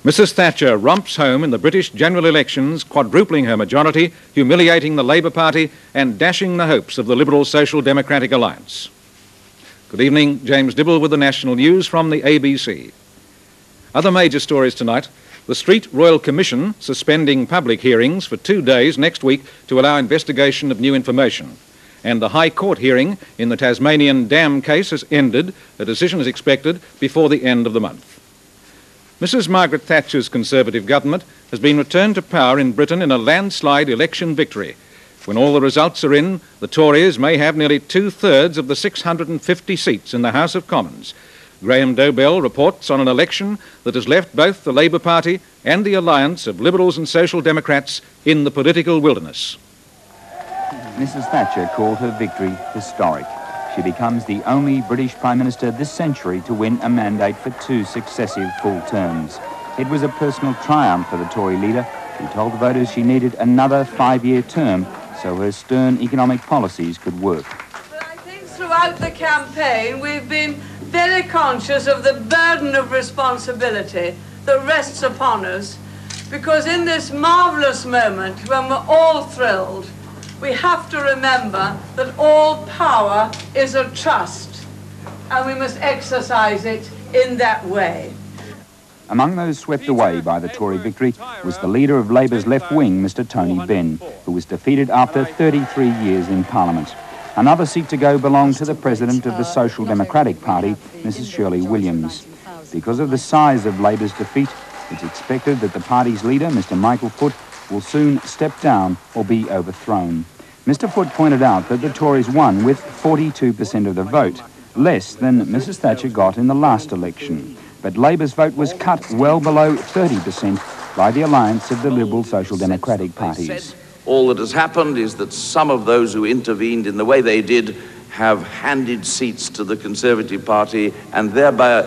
Mrs Thatcher romps home in the British general elections, quadrupling her majority, humiliating the Labour Party and dashing the hopes of the Liberal Social Democratic Alliance. Good evening, James Dibble with the National News from the ABC. Other major stories tonight: the Street Royal Commission suspending public hearings for 2 days next week to allow investigation of new information. And the High Court hearing in the Tasmanian dam case has ended. A decision is expected before the end of the month. Mrs Margaret Thatcher's Conservative government has been returned to power in Britain in a landslide election victory. When all the results are in, the Tories may have nearly 2/3 of the 650 seats in the House of Commons. Graham Dobell reports on an election that has left both the Labour Party and the alliance of Liberals and Social Democrats in the political wilderness. Mrs Thatcher called her victory historic. She becomes the only British Prime Minister this century to win a mandate for 2 successive full terms. It was a personal triumph for the Tory leader, who told the voters she needed another 5-year term so her stern economic policies could work. But I think throughout the campaign we've been very conscious of the burden of responsibility that rests upon us, because in this marvellous moment when we're all thrilled, we have to remember that all power is a trust, and we must exercise it in that way. Among those swept away by the Tory victory was the leader of Labour's left wing, Mr Tony Benn, who was defeated after 33 years in Parliament. Another seat to go belonged to the President of the Social Democratic Party, Mrs Shirley Williams. Because of the size of Labour's defeat, it's expected that the party's leader, Mr Michael Foot, will soon step down or be overthrown. Mr Foot pointed out that the Tories won with 42% of the vote, less than Mrs Thatcher got in the last election. But Labour's vote was cut well below 30% by the alliance of the Liberal Social Democratic parties. All that has happened is that some of those who intervened in the way they did have handed seats to the Conservative Party and thereby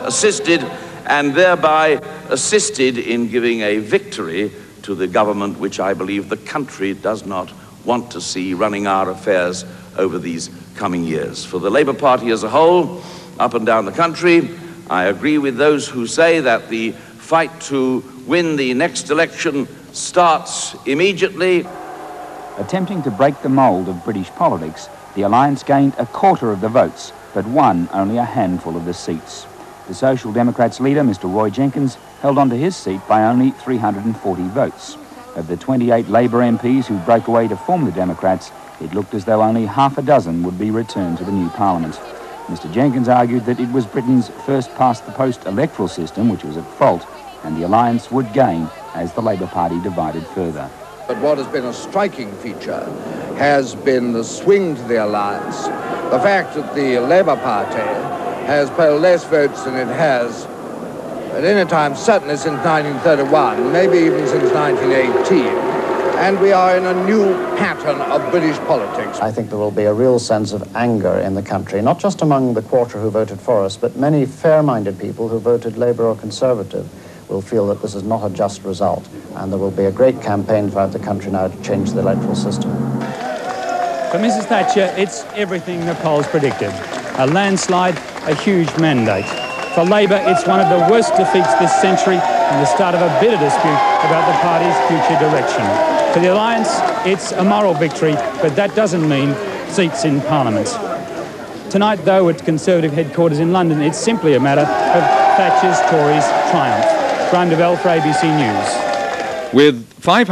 assisted in giving a victory to the government which I believe the country does not want to see running our affairs over these coming years. For the Labour Party as a whole, up and down the country, I agree with those who say that the fight to win the next election starts immediately. Attempting to break the mould of British politics, the alliance gained 1/4 of the votes, but won only a handful of the seats. The Social Democrats' leader, Mr Roy Jenkins, held on to his seat by only 340 votes. Of the 28 Labour MPs who broke away to form the Democrats, it looked as though only half a dozen would be returned to the new Parliament. Mr Jenkins argued that it was Britain's first-past-the-post electoral system which was at fault, and the alliance would gain as the Labour Party divided further. But what has been a striking feature has been the swing to the alliance. The fact that the Labour Party has polled less votes than it has at any time, certainly since 1931, maybe even since 1918, and we are in a new pattern of British politics. I think there will be a real sense of anger in the country, not just among the quarter who voted for us, but many fair-minded people who voted Labour or Conservative will feel that this is not a just result, and there will be a great campaign throughout the country now to change the electoral system. For Mrs Thatcher, it's everything the polls predicted. A landslide, a huge mandate. For Labour, it's one of the worst defeats this century and the start of a bitter dispute about the party's future direction. For the Alliance, it's a moral victory, but that doesn't mean seats in Parliament. Tonight, though, at Conservative headquarters in London, it's simply a matter of Thatcher's Tories' triumph. Graham Dibble for ABC News. With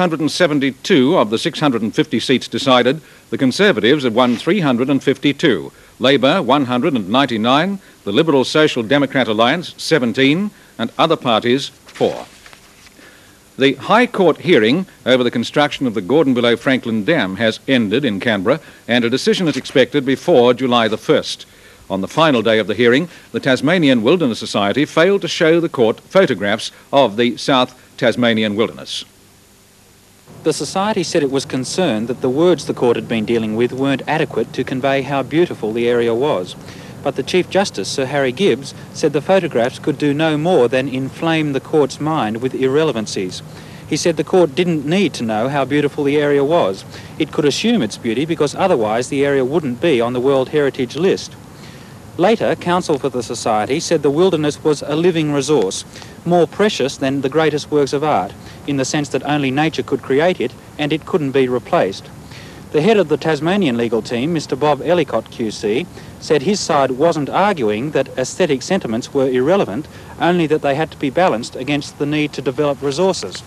572 of the 650 seats decided, the Conservatives have won 352, Labour 199, the Liberal Social Democrat Alliance 17, and other parties 4. The High Court hearing over the construction of the Gordon-Below-Franklin Dam has ended in Canberra, and a decision is expected before July the 1st. On the final day of the hearing, the Tasmanian Wilderness Society failed to show the court photographs of the South Tasmanian wilderness. The Society said it was concerned that the words the court had been dealing with weren't adequate to convey how beautiful the area was. But the Chief Justice, Sir Harry Gibbs, said the photographs could do no more than inflame the court's mind with irrelevancies. He said the court didn't need to know how beautiful the area was. It could assume its beauty because otherwise the area wouldn't be on the World Heritage List. Later, counsel for the society said the wilderness was a living resource, more precious than the greatest works of art, in the sense that only nature could create it and it couldn't be replaced. The head of the Tasmanian legal team, Mr. Bob Ellicott QC, said his side wasn't arguing that aesthetic sentiments were irrelevant, only that they had to be balanced against the need to develop resources.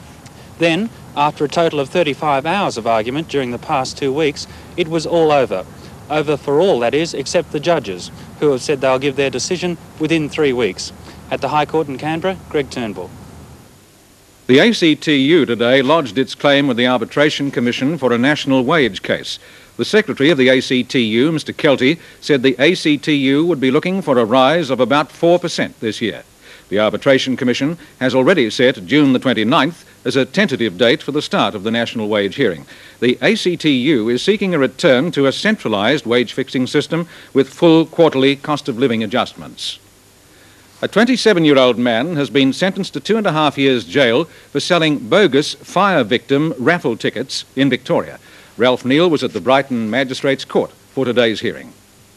Then, after a total of 35 hours of argument during the past 2 weeks, it was all over. Over for all, that is, except the judges, who have said they'll give their decision within 3 weeks. At the High Court in Canberra, Greg Turnbull. The ACTU today lodged its claim with the Arbitration Commission for a national wage case. The Secretary of the ACTU, Mr. Kelty, said the ACTU would be looking for a rise of about 4% this year. The Arbitration Commission has already set June the 29th as a tentative date for the start of the national wage hearing. The ACTU is seeking a return to a centralised wage fixing system with full quarterly cost of living adjustments. A 27-year-old man has been sentenced to 2.5 years jail for selling bogus fire victim raffle tickets in Victoria. Ralph Neal was at the Brighton Magistrates Court for today's hearing.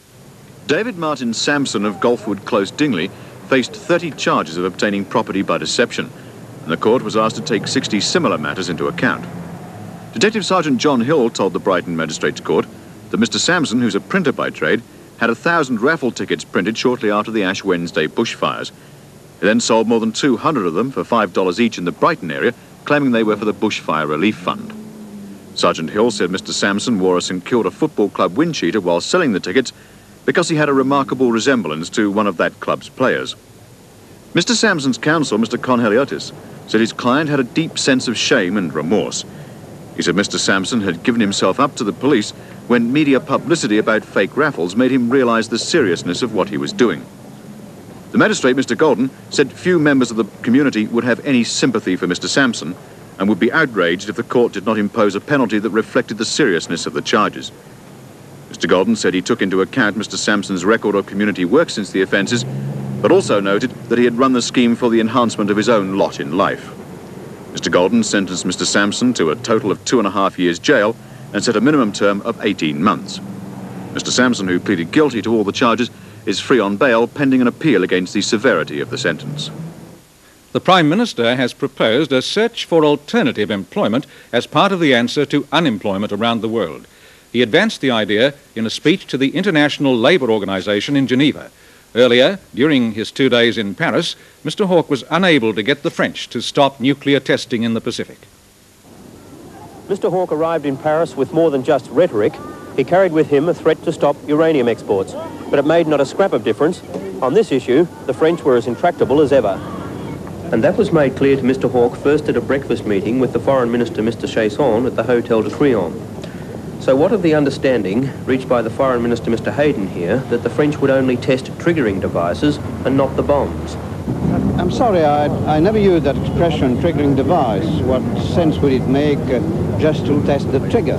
David Martin Sampson of Golfwood Close, Dingley, faced 30 charges of obtaining property by deception, and the court was asked to take 60 similar matters into account. Detective Sergeant John Hill told the Brighton Magistrates Court that Mr. Sampson, who's a printer by trade, had 1,000 raffle tickets printed shortly after the Ash Wednesday bushfires. He then sold more than 200 of them for $5 each in the Brighton area, claiming they were for the Bushfire Relief Fund. Sergeant Hill said Mr. Sampson wore a St Kilda Football Club wind cheater while selling the tickets because he had a remarkable resemblance to one of that club's players. Mr. Sampson's counsel, Mr. Conheliotis, said his client had a deep sense of shame and remorse. He said Mr. Sampson had given himself up to the police when media publicity about fake raffles made him realise the seriousness of what he was doing. The magistrate, Mr. Golden, said few members of the community would have any sympathy for Mr. Sampson and would be outraged if the court did not impose a penalty that reflected the seriousness of the charges. Mr. Golden said he took into account Mr. Sampson's record of community work since the offences, but also noted that he had run the scheme for the enhancement of his own lot in life. Mr. Golden sentenced Mr. Sampson to a total of 2.5 years jail and set a minimum term of 18 months. Mr. Sampson, who pleaded guilty to all the charges, is free on bail pending an appeal against the severity of the sentence. The Prime Minister has proposed a search for alternative employment as part of the answer to unemployment around the world. He advanced the idea in a speech to the International Labour Organisation in Geneva. Earlier, during his 2 days in Paris, Mr. Hawke was unable to get the French to stop nuclear testing in the Pacific. Mr. Hawke arrived in Paris with more than just rhetoric. He carried with him a threat to stop uranium exports, but it made not a scrap of difference. On this issue, the French were as intractable as ever. And that was made clear to Mr. Hawke first at a breakfast meeting with the Foreign Minister, Mr. Chasson, at the Hotel de Crillon. So what of the understanding reached by the Foreign Minister, Mr. Hayden, here, that the French would only test triggering devices and not the bombs? I'm sorry, I never used that expression, triggering device. What sense would it make just to test the trigger?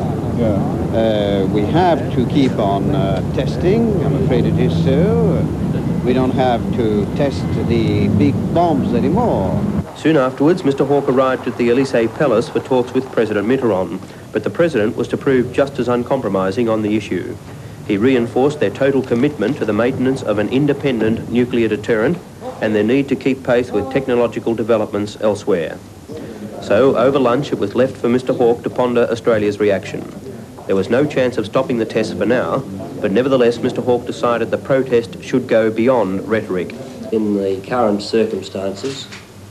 Yeah. We have to keep on testing, I'm afraid it is so. We don't have to test the big bombs anymore. Soon afterwards, Mr. Hawke arrived at the Elysee Palace for talks with President Mitterrand, but the President was to prove just as uncompromising on the issue. He reinforced their total commitment to the maintenance of an independent nuclear deterrent and their need to keep pace with technological developments elsewhere. So, over lunch, it was left for Mr. Hawke to ponder Australia's reaction. There was no chance of stopping the tests for now, but nevertheless, Mr. Hawke decided the protest should go beyond rhetoric. In the current circumstances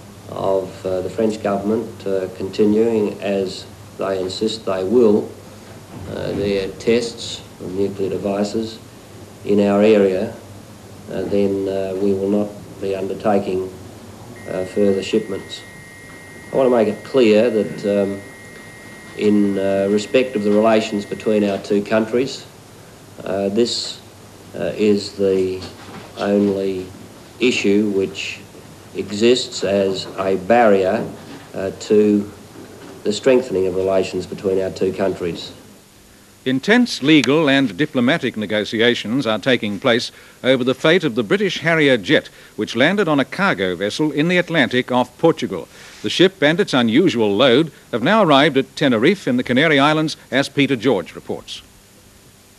of the French government continuing, as they insist they will, their tests of nuclear devices in our area, then we will not be undertaking further shipments. I want to make it clear that in respect of the relations between our two countries, this is the only issue which exists as a barrier to the strengthening of relations between our two countries. Intense legal and diplomatic negotiations are taking place over the fate of the British Harrier jet, which landed on a cargo vessel in the Atlantic off Portugal. The ship and its unusual load have now arrived at Tenerife in the Canary Islands, as Peter George reports.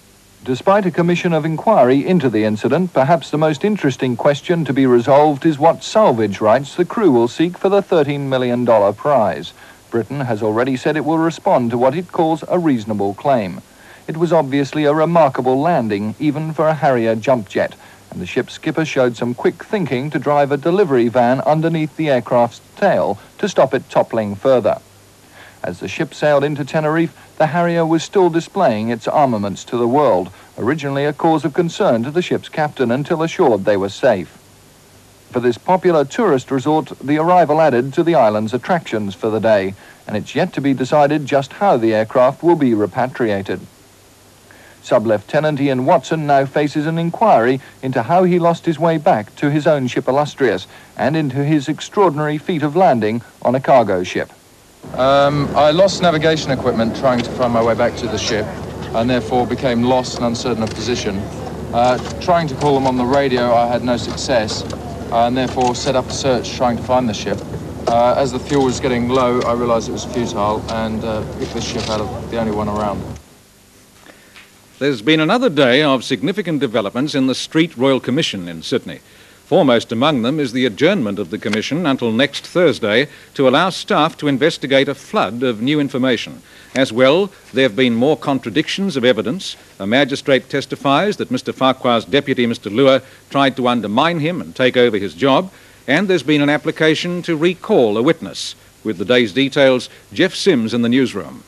Despite a commission of inquiry into the incident, perhaps the most interesting question to be resolved is what salvage rights the crew will seek for the $13 million prize. Britain has already said it will respond to what it calls a reasonable claim. It was obviously a remarkable landing, even for a Harrier jump jet, and the ship's skipper showed some quick thinking to drive a delivery van underneath the aircraft's tail to stop it toppling further. As the ship sailed into Tenerife, the Harrier was still displaying its armaments to the world, originally a cause of concern to the ship's captain until assured they were safe. For this popular tourist resort, the arrival added to the island's attractions for the day, and it's yet to be decided just how the aircraft will be repatriated. Sub-Lieutenant Ian Watson now faces an inquiry into how he lost his way back to his own ship Illustrious and into his extraordinary feat of landing on a cargo ship. I lost navigation equipment trying to find my way back to the ship and therefore became lost and uncertain of position. Trying to call them on the radio, I had no success and therefore set up a search trying to find the ship. As the fuel was getting low, I realised it was futile and picked the ship out of the only one around. There's been another day of significant developments in the Street Royal Commission in Sydney. Foremost among them is the adjournment of the Commission until next Thursday to allow staff to investigate a flood of new information. As well, there have been more contradictions of evidence. A magistrate testifies that Mr Farquhar's deputy, Mr Lua, tried to undermine him and take over his job, and there's been an application to recall a witness. With the day's details, Jeff Sims in the newsroom.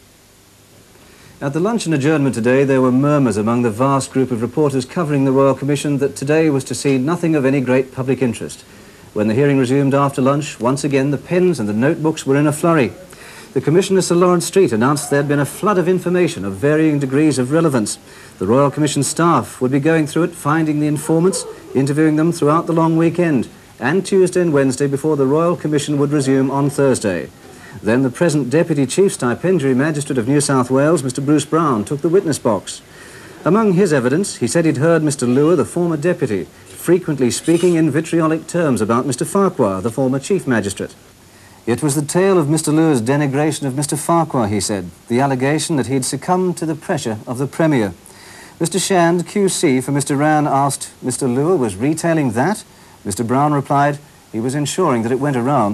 At the luncheon adjournment today, there were murmurs among the vast group of reporters covering the Royal Commission that today was to see nothing of any great public interest. When the hearing resumed after lunch, once again the pens and the notebooks were in a flurry. The Commissioner, Sir Lawrence Street, announced there had been a flood of information of varying degrees of relevance. The Royal Commission staff would be going through it, finding the informants, interviewing them throughout the long weekend, and Tuesday and Wednesday before the Royal Commission would resume on Thursday. Then the present Deputy Chief Stipendiary Magistrate of New South Wales, Mr Bruce Brown, took the witness box. Among his evidence, he said he'd heard Mr Lua, the former deputy, frequently speaking in vitriolic terms about Mr Farquhar, the former Chief Magistrate. It was the tale of Mr Lua's denigration of Mr Farquhar, he said, the allegation that he'd succumbed to the pressure of the Premier. Mr Shand, QC for Mr Rann, asked, Mr Lua was retailing that? Mr Brown replied, he was ensuring that it went around.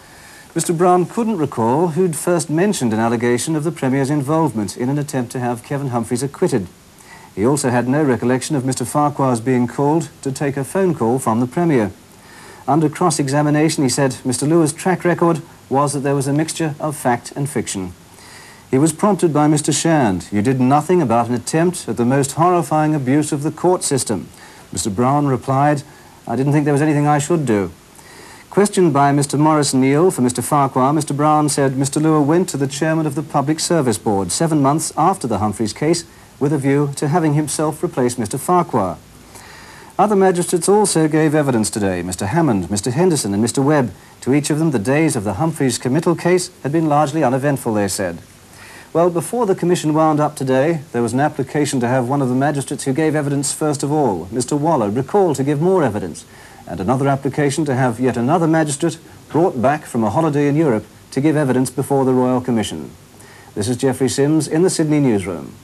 Mr Brown couldn't recall who'd first mentioned an allegation of the Premier's involvement in an attempt to have Kevin Humphreys acquitted. He also had no recollection of Mr Farquhar's being called to take a phone call from the Premier. Under cross-examination, he said Mr Lua's track record was that there was a mixture of fact and fiction. He was prompted by Mr Shand. You did nothing about an attempt at the most horrifying abuse of the court system. Mr Brown replied, I didn't think there was anything I should do. Questioned by Mr Morris Neal for Mr Farquhar, Mr Brown said Mr Lua went to the chairman of the Public Service Board 7 months after the Humphreys case with a view to having himself replace Mr Farquhar. Other magistrates also gave evidence today, Mr Hammond, Mr Henderson and Mr Webb. To each of them, the days of the Humphreys committal case had been largely uneventful, they said. Well, before the commission wound up today, there was an application to have one of the magistrates who gave evidence first of all, Mr Waller, recalled to give more evidence, and another application to have yet another magistrate brought back from a holiday in Europe to give evidence before the Royal Commission. This is Geoffrey Sims in the Sydney newsroom.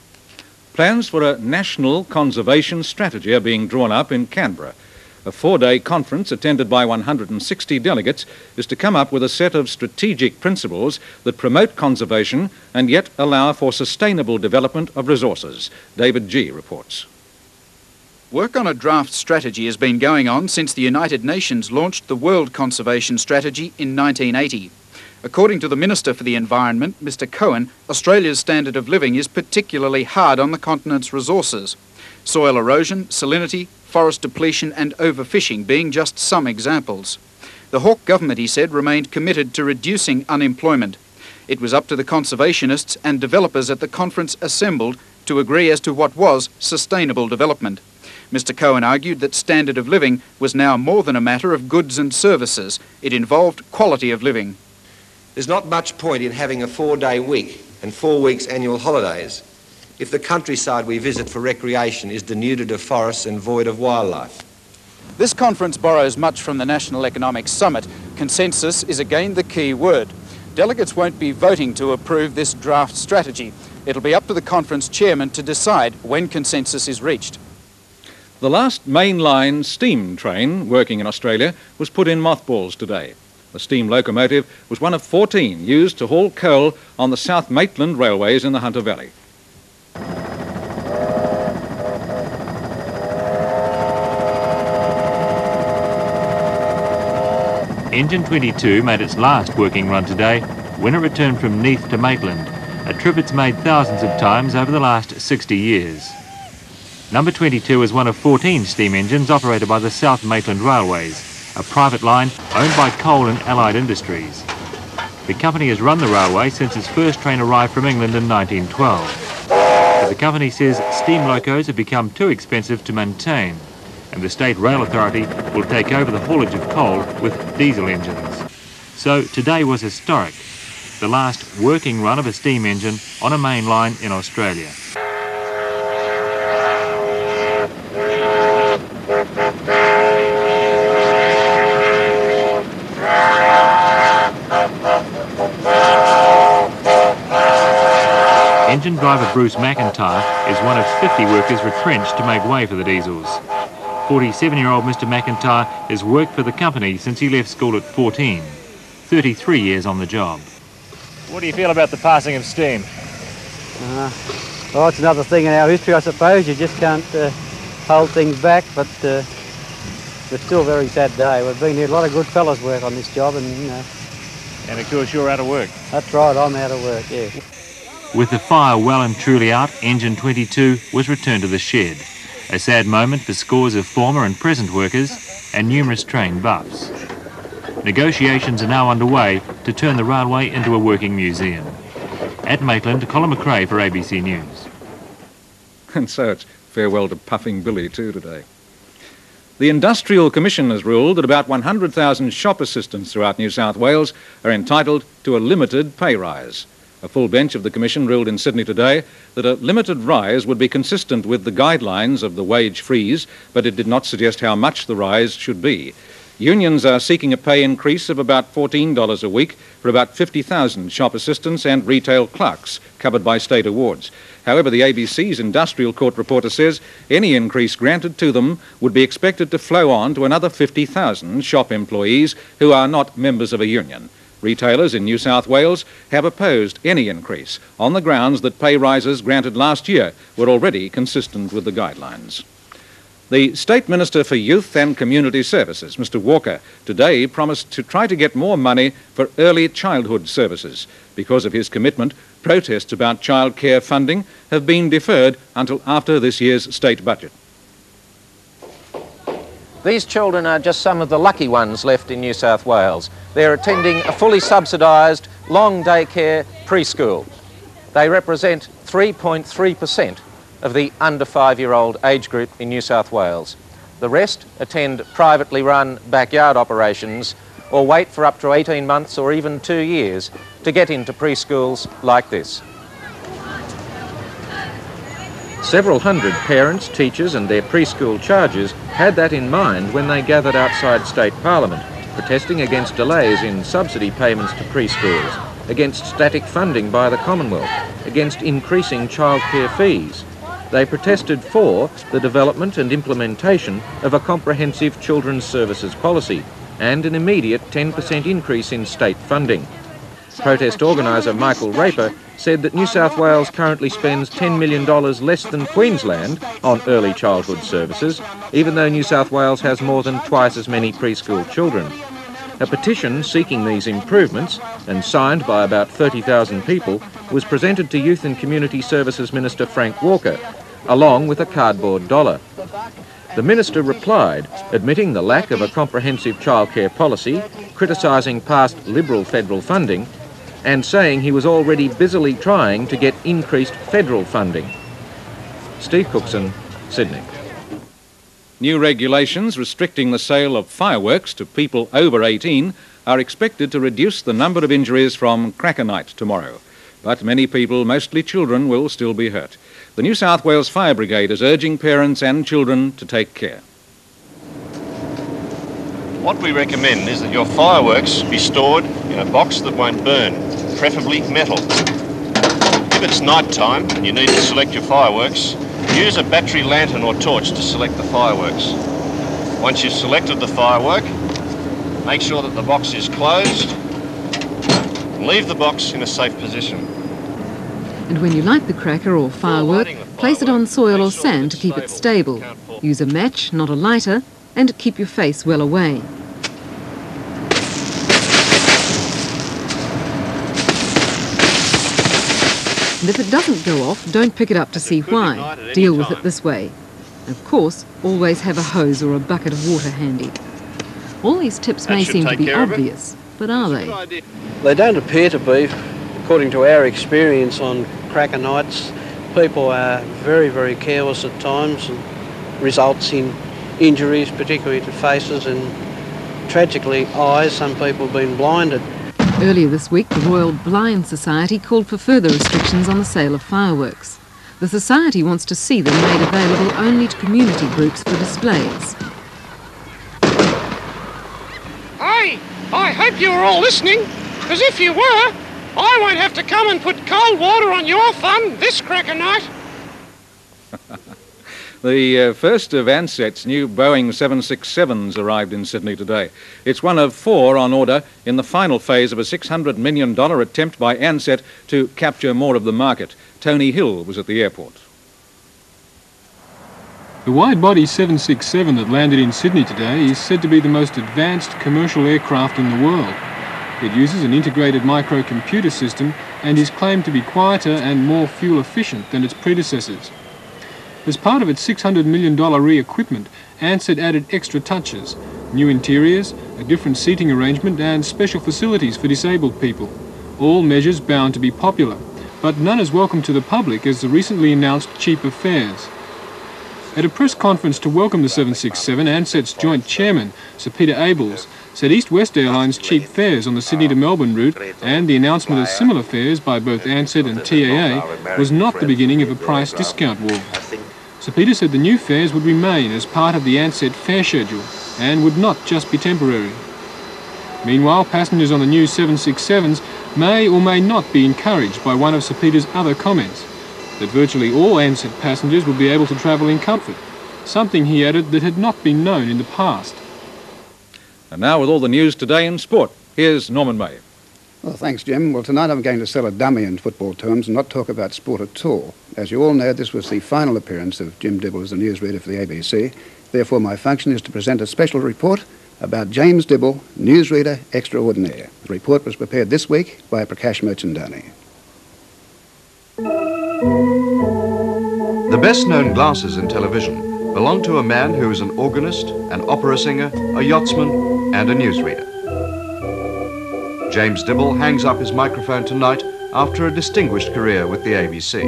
Plans for a national conservation strategy are being drawn up in Canberra. A 4-day conference attended by 160 delegates is to come up with a set of strategic principles that promote conservation and yet allow for sustainable development of resources. David G. reports. Work on a draft strategy has been going on since the United Nations launched the World Conservation Strategy in 1980. According to the Minister for the Environment, Mr Cohen, Australia's standard of living is particularly hard on the continent's resources. Soil erosion, salinity, forest depletion and overfishing being just some examples. The Hawke government, he said, remained committed to reducing unemployment. It was up to the conservationists and developers at the conference assembled to agree as to what was sustainable development. Mr Cohen argued that standard of living was now more than a matter of goods and services. It involved quality of living. There's not much point in having a 4-day week and 4 weeks annual holidays if the countryside we visit for recreation is denuded of forests and void of wildlife. This conference borrows much from the National Economic Summit. Consensus is again the key word. Delegates won't be voting to approve this draft strategy. It'll be up to the conference chairman to decide when consensus is reached. The last mainline steam train working in Australia was put in mothballs today. The steam locomotive was one of 14 used to haul coal on the South Maitland railways in the Hunter Valley. Engine 22 made its last working run today when it returned from Neath to Maitland, a trip it's made thousands of times over the last 60 years. Number 22 is one of 14 steam engines operated by the South Maitland Railways, a private line owned by Coal and Allied Industries. The company has run the railway since its first train arrived from England in 1912. But the company says steam locos have become too expensive to maintain, and the State Rail Authority will take over the haulage of coal with diesel engines. So today was historic, the last working run of a steam engine on a main line in Australia. Engine driver Bruce McIntyre is one of 50 workers retrenched to make way for the diesels. 47-year-old Mr McIntyre has worked for the company since he left school at 14, 33 years on the job. What do you feel about the passing of steam? Well, it's another thing in our history, I suppose. You just can't hold things back, but it's still a very sad day. We've been here, a lot of good fellas work on this job, and you know. And of course you're out of work. That's right, I'm out of work, yeah. With the fire well and truly out, Engine 22 was returned to the shed. A sad moment for scores of former and present workers and numerous train buffs. Negotiations are now underway to turn the railway into a working museum. At Maitland, Colin McRae for ABC News. And so it's farewell to Puffing Billy too today. The Industrial Commission has ruled that about 100,000 shop assistants throughout New South Wales are entitled to a limited pay rise. A full bench of the Commission ruled in Sydney today that a limited rise would be consistent with the guidelines of the wage freeze, but it did not suggest how much the rise should be. Unions are seeking a pay increase of about $14 a week for about 50,000 shop assistants and retail clerks covered by state awards. However, the ABC's Industrial Court reporter says any increase granted to them would be expected to flow on to another 50,000 shop employees who are not members of a union. Retailers in New South Wales have opposed any increase on the grounds that pay rises granted last year were already consistent with the guidelines. The State Minister for Youth and Community Services, Mr Walker, today promised to try to get more money for early childhood services. Because of his commitment, protests about childcare funding have been deferred until after this year's state budget. These children are just some of the lucky ones left in New South Wales. They're attending a fully subsidised long daycare preschool. They represent 3.3% of the under 5-year-old age group in New South Wales. The rest attend privately run backyard operations or wait for up to 18 months or even 2 years to get into preschools like this. Several hundred parents, teachers and their preschool charges had that in mind when they gathered outside State Parliament, protesting against delays in subsidy payments to preschools, against static funding by the Commonwealth, against increasing childcare fees. They protested for the development and implementation of a comprehensive children's services policy and an immediate 10% increase in state funding. Protest organiser Michael Raper said that New South Wales currently spends $10 million less than Queensland on early childhood services, even though New South Wales has more than twice as many preschool children. A petition seeking these improvements, and signed by about 30,000 people, was presented to Youth and Community Services Minister Frank Walker, along with a cardboard dollar. The Minister replied, admitting the lack of a comprehensive childcare policy, criticising past Liberal federal funding, and saying he was already busily trying to get increased federal funding. Steve Cookson, Sydney. New regulations restricting the sale of fireworks to people over 18 are expected to reduce the number of injuries from cracker night tomorrow. But many people, mostly children, will still be hurt. The New South Wales Fire Brigade is urging parents and children to take care. What we recommend is that your fireworks be stored in a box that won't burn, preferably metal. Give it's night time and you need to select your fireworks, use a battery lantern or torch to select the fireworks. Once you've selected the firework, make sure that the box is closed and leave the box in a safe position. And when you light the cracker or firework, place it on soil or sand to keep it stable. Use a match, not a lighter, and keep your face well away. And if it doesn't go off, don't pick it up to see why. Deal with it this way. Of course, always have a hose or a bucket of water handy. All these tips may seem to be obvious, but are they? They don't appear to be. According to our experience on cracker nights, people are very, very careless at times and results in injuries, particularly to faces and, tragically, eyes. Some people have been blinded. Earlier this week, the Royal Blind Society called for further restrictions on the sale of fireworks. The Society wants to see them made available only to community groups for displays. Hey, I hope you were all listening, because if you were, I won't have to come and put cold water on your thumb this cracker night. The first of Ansett new Boeing 767s arrived in Sydney today. It's one of 4 on order in the final phase of a $600 million attempt by Ansett to capture more of the market. Tony Hill was at the airport. The wide-body 767 that landed in Sydney today is said to be the most advanced commercial aircraft in the world. It uses an integrated microcomputer system and is claimed to be quieter and more fuel-efficient than its predecessors. As part of its $600 million re-equipment, Ansett added extra touches, new interiors, a different seating arrangement and special facilities for disabled people. All measures bound to be popular, but none as welcome to the public as the recently announced cheaper fares. At a press conference to welcome the 767, Ansett's joint chairman, Sir Peter Abels, said East West Airlines' cheap fares on the Sydney to Melbourne route and the announcement of similar fares by both Ansett and TAA was not the beginning of a price discount war. Sir Peter said the new fares would remain as part of the Ansett fare schedule and would not just be temporary. Meanwhile, passengers on the new 767s may or may not be encouraged by one of Sir Peter's other comments, that virtually all Ansett passengers would be able to travel in comfort, something he added that had not been known in the past. And now with all the news today in sport, here's Norman May. Well, thanks, Jim. Well, tonight I'm going to sell a dummy in football terms and not talk about sport at all. As you all know, this was the final appearance of Jim Dibble as a newsreader for the ABC. Therefore, my function is to present a special report about James Dibble, newsreader extraordinaire. The report was prepared this week by Prakash Merchandani. The best-known glasses in television belong to a man who is an organist, an opera singer, a yachtsman, and a newsreader. James Dibble hangs up his microphone tonight after a distinguished career with the ABC.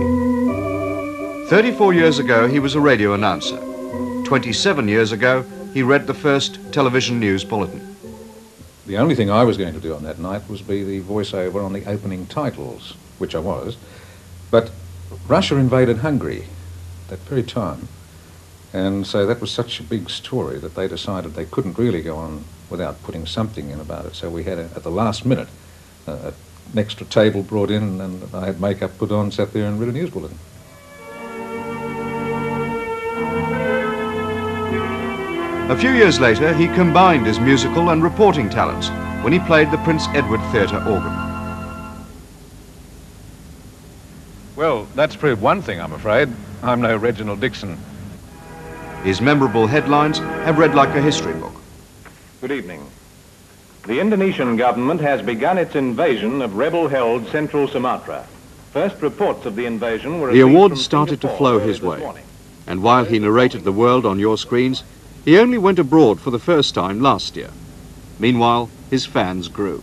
34 years ago, he was a radio announcer. 27 years ago, he read the first television news bulletin. The only thing I was going to do on that night was be the voiceover on the opening titles, which I was. But Russia invaded Hungary that very time, and so that was such a big story that they decided they couldn't really go on without putting something in about it. So we had, at the last minute, an extra table brought in, and I had makeup put on, sat there and read a news bulletin. A few years later, he combined his musical and reporting talents when he played the Prince Edward Theatre organ. Well, that's proved one thing, I'm afraid. I'm no Reginald Dixon. His memorable headlines have read like a history book. Good evening. The Indonesian government has begun its invasion of rebel-held Central Sumatra. First reports of the invasion were... The awards started to flow his way, and while he narrated the world on your screens, he only went abroad for the first time last year. Meanwhile, his fans grew.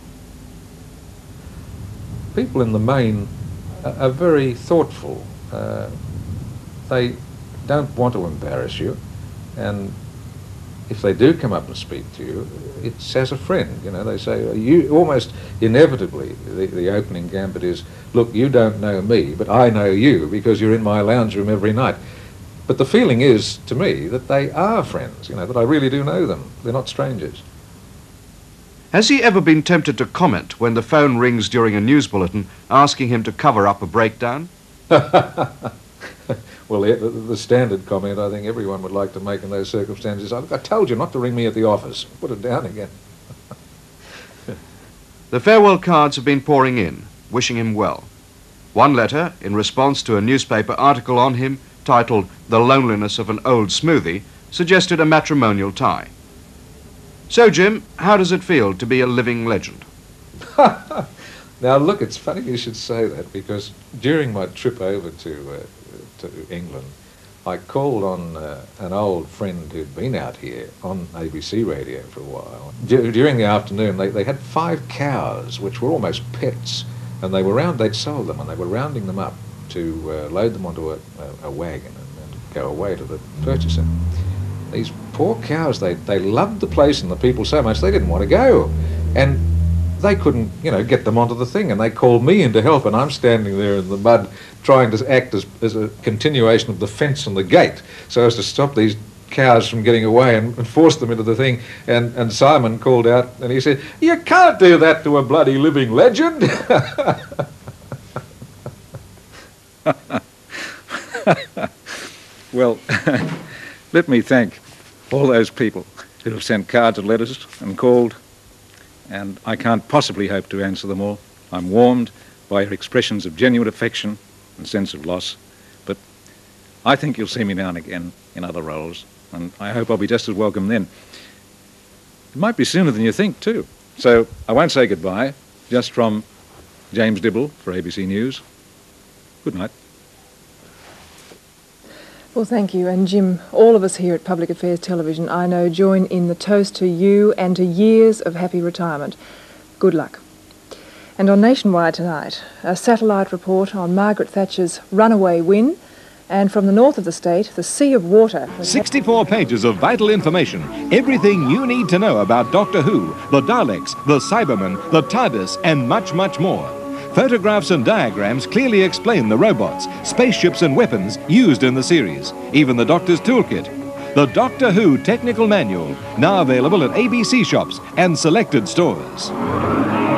People in the main are very thoughtful. They don't want to embarrass you, and if they do come up and speak to you, it's as a friend. You know, they say, you almost inevitably, the opening gambit is, look, you don't know me, but I know you because you're in my lounge room every night. But the feeling is, to me, that they are friends, you know, that I really do know them. They're not strangers. Has he ever been tempted to comment when the phone rings during a news bulletin asking him to cover up a breakdown? Well, the standard comment I think everyone would like to make in those circumstances is, I told you not to ring me at the office. Put it down again. The farewell cards have been pouring in, wishing him well. One letter, in response to a newspaper article on him titled "The Loneliness of an Old Smoothie," suggested a matrimonial tie. So, Jim, how does it feel to be a living legend? Now, look, it's funny you should say that, because during my trip over to England, I called on an old friend who'd been out here on ABC radio for a while. During the afternoon, they had 5 cows, which were almost pets, and they'd sold them, and they were rounding them up to load them onto a wagon and go away to the purchaser. These poor cows, they loved the place and the people so much they didn't want to go. And they couldn't, get them onto the thing, and they called me in to help, and I'm standing there in the mud trying to act as a continuation of the fence and the gate so as to stop these cows from getting away and force them into the thing. And Simon called out and he said, "You can't do that to a bloody living legend." Well, let me thank all those people who have sent cards and letters and called, and I can't possibly hope to answer them all. I'm warmed by your expressions of genuine affection and sense of loss, but I think you'll see me now and again in other roles, and I hope I'll be just as welcome then. It might be sooner than you think, too. So I won't say goodbye, just from James Dibble for ABC News. Good night. Well, thank you. And Jim, all of us here at Public Affairs Television, I know, join in the toast to you and to years of happy retirement. Good luck. And on Nationwide tonight, a satellite report on Margaret Thatcher's runaway win, and from the north of the state, the sea of water. 64 pages of vital information, everything you need to know about Doctor Who, the Daleks, the Cybermen, the TARDIS, and much, much more. Photographs and diagrams clearly explain the robots, spaceships and weapons used in the series, even the Doctor's toolkit. The Doctor Who Technical Manual, now available at ABC shops and selected stores.